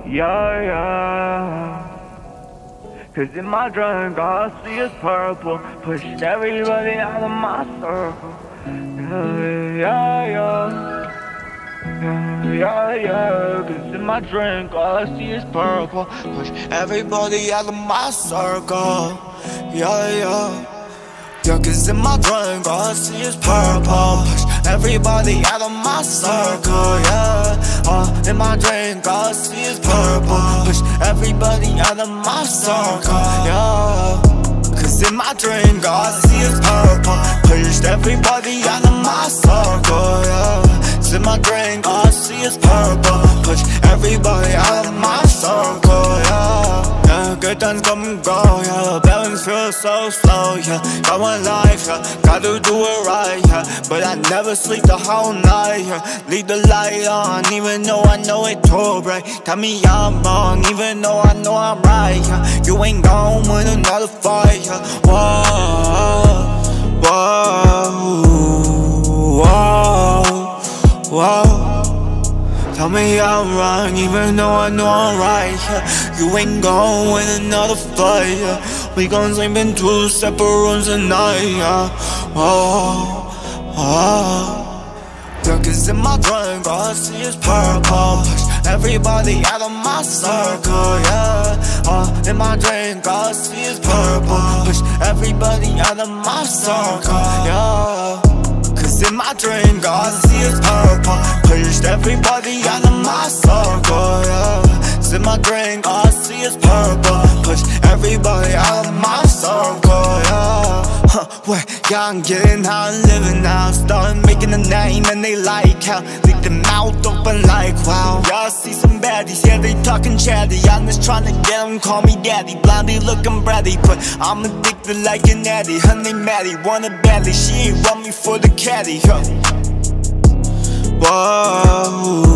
yeah, yeah. Cause in my drink all I see is purple. Pushed everybody out of my circle. Yeah, yeah, yeah, yeah, yeah. Cause in my drink all I see is purple. Push everybody out of my circle. Yeah, yeah. Yeah, cause in my drink all I see is purple. Push everybody out of my circle, yeah. In my drink all I see is purple. Push everybody out of my circle, yeah. Cause in my drink all I see is purple. Pushed everybody out of my circle, yeah. Cause in my drink all I see is purple. Push everybody out of my circle, yeah. Good times come and go, yeah. Balance feels so slow, yeah. Got one life, yeah. Gotta do it right, yeah. But I never sleep the whole night, yeah. Leave the light on, even though I know it too bright. Tell me I'm wrong, even though I know I'm right, yeah. You ain't gon' win another fight, yeah. Whoa, whoa, whoa, whoa. Tell me I'm wrong, even though I know I'm right, yeah. You ain't gon' win another fight, yeah. We gon' sleep in two separate rooms tonight, yeah. Oh, oh. Yeah, cause in my drink all I see is purple. Push everybody out of my circle, yeah. In my drink all I see is purple. Push everybody out of my circle, yeah. Cause in my drink all I see is purple. Pushed everybody out of my circle, yeah. Cause in my drink all I see is purple. Push everybody out of my circle, yeah. Where y'all I'm getting how I'm living now. Starting making a name and they like how leave the mouth open like wow. Y'all see some baddies, yeah, they talking chatty. I'm just trying to get them, call me daddy. Blondie looking bratty, but I'm addicted like an addy. Her name Maddie, want it badly, she ain't run me for the caddy, huh. Whoa,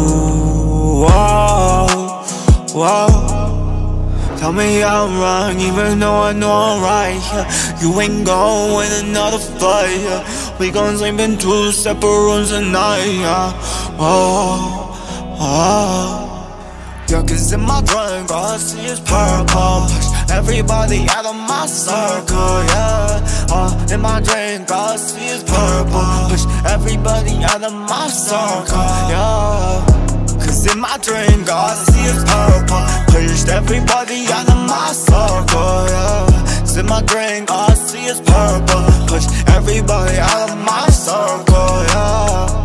whoa, whoa. Tell me I'm wrong, even though I know I'm right, yeah. You ain't gon' win another fight, yeah. We gon' sleep in two separate rooms tonight, yeah. Oh, oh. Yeah, cause in my drink all I see is purple. Push everybody out of my circle, yeah. In my drink all I see is purple. Push everybody out of my circle, yeah. Cause in my drink all I see is purple. Pushed everybody out of my circle, yeah. Cause in my drink all I see is purple. Push everybody out of my circle, yeah.